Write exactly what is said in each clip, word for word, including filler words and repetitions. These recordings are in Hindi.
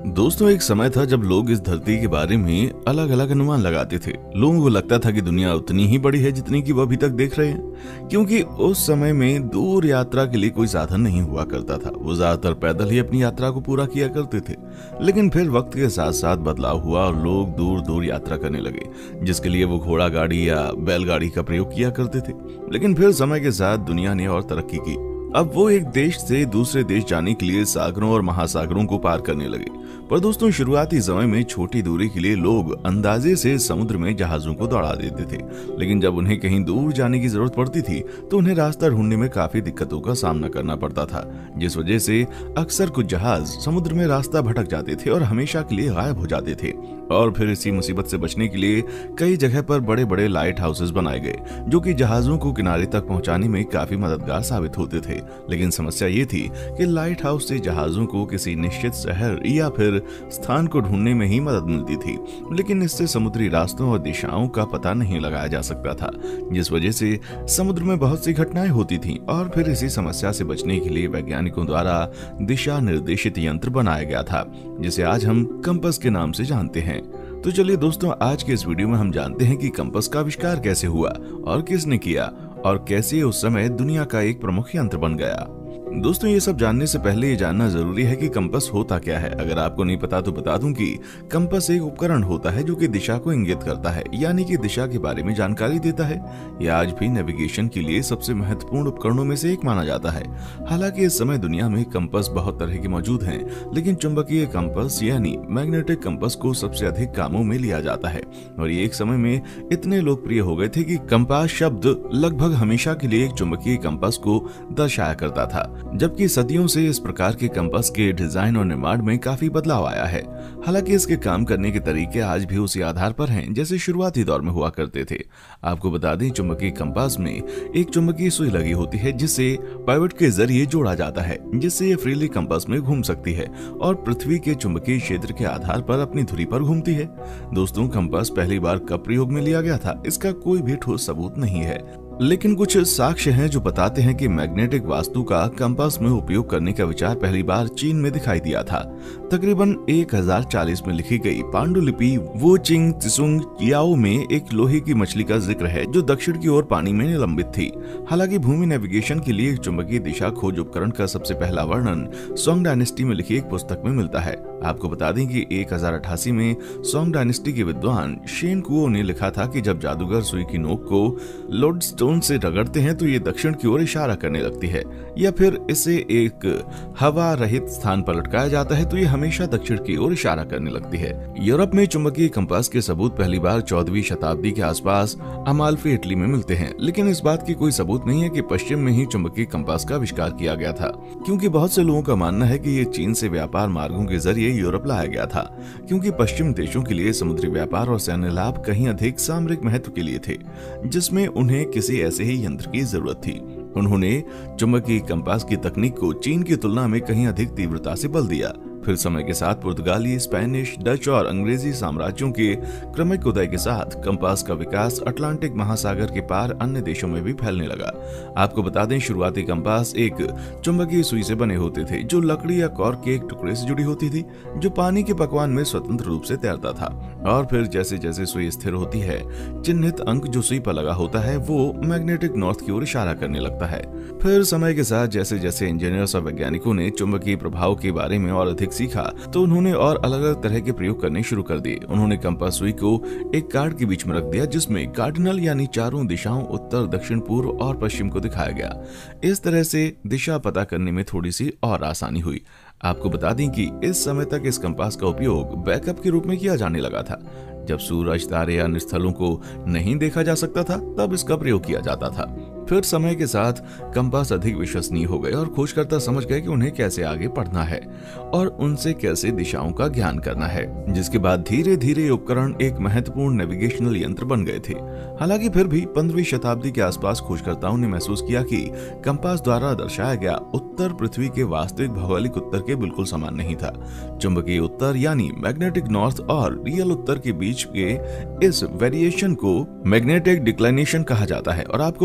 दोस्तों, एक समय था जब लोग इस धरती के बारे में अलग अलग अनुमान लगाते थे। लोगों को लगता था कि दुनिया उतनी ही बड़ी है जितनी कि वो अभी तक देख रहे हैं, क्योंकि उस समय में दूर यात्रा के लिए कोई साधन नहीं हुआ करता था। वो ज्यादातर पैदल ही अपनी यात्रा को पूरा किया करते थे। लेकिन फिर वक्त के साथ साथ बदलाव हुआ और लोग दूर दूर यात्रा करने लगे, जिसके लिए वो घोड़ा गाड़ी या बैलगाड़ी का प्रयोग किया करते थे। लेकिन फिर समय के साथ दुनिया ने और तरक्की की। अब वो एक देश से दूसरे देश जाने के लिए सागरों और महासागरों को पार करने लगे। पर दोस्तों, शुरुआती समय में छोटी दूरी के लिए लोग अंदाजे से समुद्र में जहाजों को दौड़ा देते थे। लेकिन जब उन्हें कहीं दूर जाने की जरूरत पड़ती थी तो उन्हें रास्ता ढूंढने में काफी दिक्कतों का सामना करना पड़ता था, जिस वजह से अक्सर कुछ जहाज समुद्र में रास्ता भटक जाते थे और हमेशा के लिए गायब हो जाते थे। और फिर इसी मुसीबत से बचने के लिए कई जगह पर बड़े बड़े लाइट हाउसेस बनाए गए, जो कि जहाजों को किनारे तक पहुंचाने में काफी मददगार साबित होते थे। लेकिन समस्या ये थी कि लाइट हाउस से जहाजों को किसी निश्चित शहर या फिर स्थान को ढूंढने में ही मदद मिलती थी, लेकिन इससे समुद्री रास्तों और दिशाओं का पता नहीं लगाया जा सकता था, जिस वजह से समुद्र में बहुत सी घटनाएं होती थीं। और फिर इसी समस्या से बचने के लिए वैज्ञानिकों द्वारा दिशा निर्देशित यंत्र बनाया गया था, जिसे आज हम कंपास के नाम से जानते हैं। तो चलिए दोस्तों, आज के इस वीडियो में हम जानते हैं कि कंपास का आविष्कार कैसे हुआ और किसने किया और कैसे उस समय दुनिया का एक प्रमुख यंत्र बन गया। दोस्तों, ये सब जानने से पहले ये जानना जरूरी है कि कंपास होता क्या है। अगर आपको नहीं पता तो बता दूं कि कंपास एक उपकरण होता है जो कि दिशा को इंगित करता है, यानी कि दिशा के बारे में जानकारी देता है। यह आज भी नेविगेशन के लिए सबसे महत्वपूर्ण उपकरणों में से एक माना जाता है। हालांकि इस समय दुनिया में कंपास बहुत तरह के मौजूद हैं, लेकिन चुंबकीय कंपास यानी मैग्नेटिक कंपास को सबसे अधिक कामों में लिया जाता है। और ये एक समय में इतने लोकप्रिय हो गए थे कि कंपास शब्द लगभग हमेशा के लिए एक चुंबकीय कंपास को दर्शाया करता था, जबकि सदियों से इस प्रकार के कंपास के डिजाइन और निर्माण में काफी बदलाव आया है। हालांकि इसके काम करने के तरीके आज भी उसी आधार पर हैं जैसे शुरुआती दौर में हुआ करते थे। आपको बता दें, चुंबकीय कंपास में एक चुंबकीय सुई लगी होती है जिसे पाइवट के जरिए जोड़ा जाता है, जिससे ये फ्रीली कंपास में घूम सकती है और पृथ्वी के चुंबकीय क्षेत्र के आधार पर अपनी धुरी पर घूमती है। दोस्तों, कंपास पहली बार कब प्रयोग में लिया गया था, इसका कोई भी ठोस सबूत नहीं है, लेकिन कुछ साक्ष्य हैं जो बताते हैं कि मैग्नेटिक वास्तु का कंपास में उपयोग करने का विचार पहली बार चीन में दिखाई दिया था। तकरीबन एक हज़ार चालीस में लिखी गई पांडुलिपि वो चिंग त्सुंग याओ में एक लोहे की मछली का जिक्र है जो दक्षिण की ओर पानी में निलंबित थी। हालांकि भूमि नेविगेशन के लिए चुंबकीय दिशा खोज उपकरण का सबसे पहला वर्णन सोंग डायनेस्टी में लिखी एक पुस्तक में मिलता है। आपको बता दें कि एक हज़ार अठासी में सोंग डायनेस्टी के विद्वान शेन कुओ ने लिखा था कि जब जादूगर सुई की नोक को लोडस्टोन से रगड़ते हैं तो ये दक्षिण की ओर इशारा करने लगती है, या फिर इसे एक हवा रहित स्थान पर लटकाया जाता है तो ये हमेशा दक्षिण की ओर इशारा करने लगती है। यूरोप में चुंबकीय कंपास के सबूत पहली बार चौदहवीं शताब्दी के आसपास अमाल्फी इटली में मिलते हैं, लेकिन इस बात की कोई सबूत नहीं है कि पश्चिम में ही चुंबकीय कंपास का आविष्कार किया गया था, क्योंकि बहुत से लोगों का मानना है कि ये चीन से व्यापार मार्गों के जरिए यूरोप लाया गया था, क्योंकि पश्चिम देशों के लिए समुद्री व्यापार और सैन्य लाभ कहीं अधिक सामरिक महत्व के लिए थे, जिसमें उन्हें किसी ऐसे ही यंत्र की जरूरत थी। उन्होंने चुंबकीय कंपास की तकनीक को चीन की तुलना में कहीं अधिक तीव्रता से बल दिया। फिर समय के साथ पुर्तगाली, स्पेनिश, डच और अंग्रेजी साम्राज्यों के क्रमिक उदय के साथ कंपास का विकास अटलांटिक महासागर के पार अन्य देशों में भी फैलने लगा। आपको बता दें, शुरुआती कंपास एक चुंबकीय सुई से बने होते थे जो लकड़ी या कॉर्क के एक टुकड़े से जुड़ी होती थी, जो पानी के पकवान में स्वतंत्र रूप से तैरता था। और फिर जैसे जैसे सुई स्थिर होती है, चिन्हित अंक जो सुई पर लगा होता है वो मैग्नेटिक नॉर्थ की ओर इशारा करने लगता है। फिर समय के साथ जैसे जैसे इंजीनियर्स और वैज्ञानिकों ने चुंबकीय प्रभाव के बारे में और अधिक सीखा तो उन्होंने और अलग अलग तरह के प्रयोग करने शुरू कर दिए। उन्होंने कंपास सुई को एक कार्ड के बीच में रख दिया जिसमें कार्डिनल यानी चारों दिशाओं उत्तर, दक्षिण, पूर्व और पश्चिम को दिखाया गया। इस तरह से दिशा पता करने में थोड़ी सी और आसानी हुई। आपको बता दें कि इस समय तक इस कंपास का उपयोग बैकअप के रूप में किया जाने लगा था। जब सूरज, तारे या अन्य स्थलों को नहीं देखा जा सकता था तब इसका प्रयोग किया जाता था। फिर समय के साथ कंपास अधिक विश्वसनीय हो गए और खोजकर्ता समझ गए कि उन्हें कैसे आगे बढ़ना है और उनसे कैसे दिशाओं का ज्ञान करना है, जिसके बाद धीरे धीरे उपकरण एक महत्वपूर्ण नेविगेशनल यंत्र बन गए थे। हालांकि फिर भी पंद्रहवीं शताब्दी के आसपास खोजकर्ताओं ने महसूस किया कि कंपास द्वारा दर्शाया गया उत्तर पृथ्वी के वास्तविक भौगोलिक उत्तर के बिल्कुल समान नहीं था। चुंबकीय उत्तर यानी मैग्नेटिक नॉर्थ और रियल उत्तर के बीच के इस वेरिएशन को मैग्नेटिक डिक्लाइनेशन कहा जाता है। और आपको बता दें,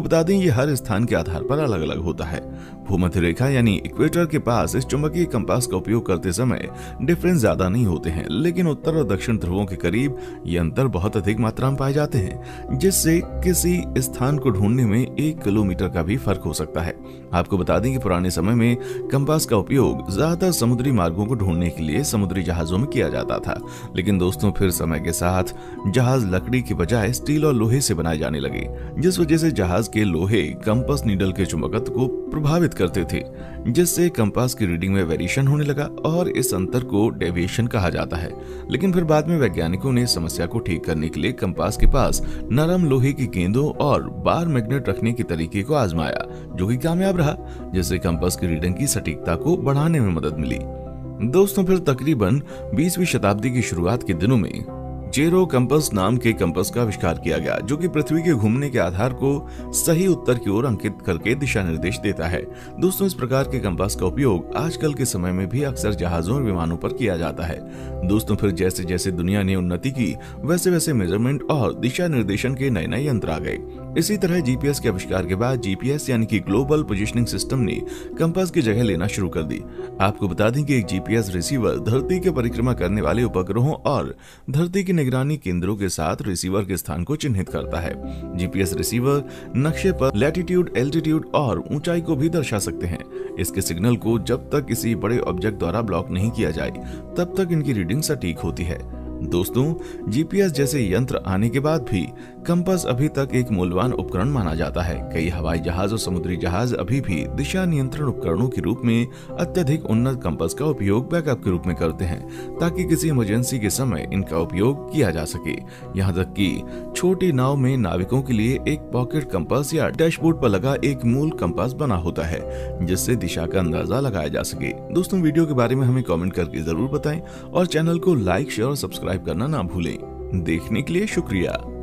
ये हर स्थान के आधार पर अलग अलग होता है। भूमध्य रेखा यानी इक्वेटर के पास इस चुंबकीय कंपास का उपयोग करते समय डिफरेंस ज्यादा नहीं होते हैं, लेकिन उत्तर और दक्षिण ध्रुवों के करीब ये अंतर बहुत अधिक मात्रा में पाए जाते हैं, जिससे किसी स्थान को ढूंढने में एक किलोमीटर का भी फर्क हो सकता है। आपको बता दें कि पुराने समय में कंपास का उपयोग ज्यादातर समुद्री मार्गों को ढूंढने के लिए समुद्री जहाजों में किया जाता था, लेकिन दोस्तों फिर समय के साथ जहाज लकड़ी के बजाय स्टील और लोहे से बनाए जाने लगे, जिस वजह से जहाज के लोहे कंपास नीडल के चुंबकत्व को प्रभावित करते थे, जिससे कंपास की रीडिंग में वेरिएशन होने लगा और इस अंतर को डेविएशन कहा जाता है। लेकिन फिर बाद में वैज्ञानिकों ने समस्या को ठीक करने के लिए कंपास के पास नरम लोहे की गेंदों और बार मैग्नेट रखने के तरीके को आजमाया, जो कि कामयाब रहा, जिससे कंपास की रीडिंग की सटीकता को बढ़ाने में मदद मिली। दोस्तों फिर तकरीबन बीसवीं शताब्दी की शुरुआत के दिनों में जेरो कंपास नाम के कंपास का आविष्कार किया गया, जो कि पृथ्वी के घूमने के आधार को सही उत्तर की ओर अंकित करके दिशा निर्देश देता है। दोस्तों इस प्रकार के कंपास का उपयोग आजकल के समय में भी अक्सर जहाजों और विमानों पर किया जाता है। दोस्तों फिर जैसे जैसे दुनिया ने उन्नति की, वैसे वैसे मेजरमेंट और दिशा निर्देशन के नए नए यंत्र आ गए। इसी तरह जीपीएस के आविष्कार के बाद जीपीएस यानी कि ग्लोबल पोजिशनिंग सिस्टम ने कंपास की जगह लेना शुरू कर दी। आपको बता दें कि एक जीपीएस रिसीवर धरती की परिक्रमा करने वाले उपग्रहों और धरती की निगरानी केंद्रों के साथ रिसीवर के स्थान को चिन्हित करता है। जीपीएस रिसीवर नक्शे पर लैटिट्यूड, एल्टीट्यूड और ऊंचाई को भी दर्शा सकते हैं। इसके सिग्नल को जब तक किसी बड़े ऑब्जेक्ट द्वारा ब्लॉक नहीं किया जाए, तब तक इनकी रीडिंग सटीक होती है। दोस्तों जीपीएस जैसे यंत्र आने के बाद भी कंपास अभी तक एक मूल्यवान उपकरण माना जाता है। कई हवाई जहाज और समुद्री जहाज अभी भी दिशा नियंत्रण उपकरणों के रूप में अत्यधिक उन्नत कंपास का उपयोग बैकअप के रूप में करते हैं, ताकि किसी इमरजेंसी के समय इनका उपयोग किया जा सके। यहाँ तक कि छोटी नाव में नाविकों के लिए एक पॉकेट कंपास या डैशबोर्ड पर लगा एक मूल कंपास बना होता है, जिससे दिशा का अंदाजा लगाया जा सके। दोस्तों वीडियो के बारे में हमें कॉमेंट करके जरूर बताएं और चैनल को लाइक, शेयर और सब्सक्राइब करना ना भूलें। देखने के लिए शुक्रिया।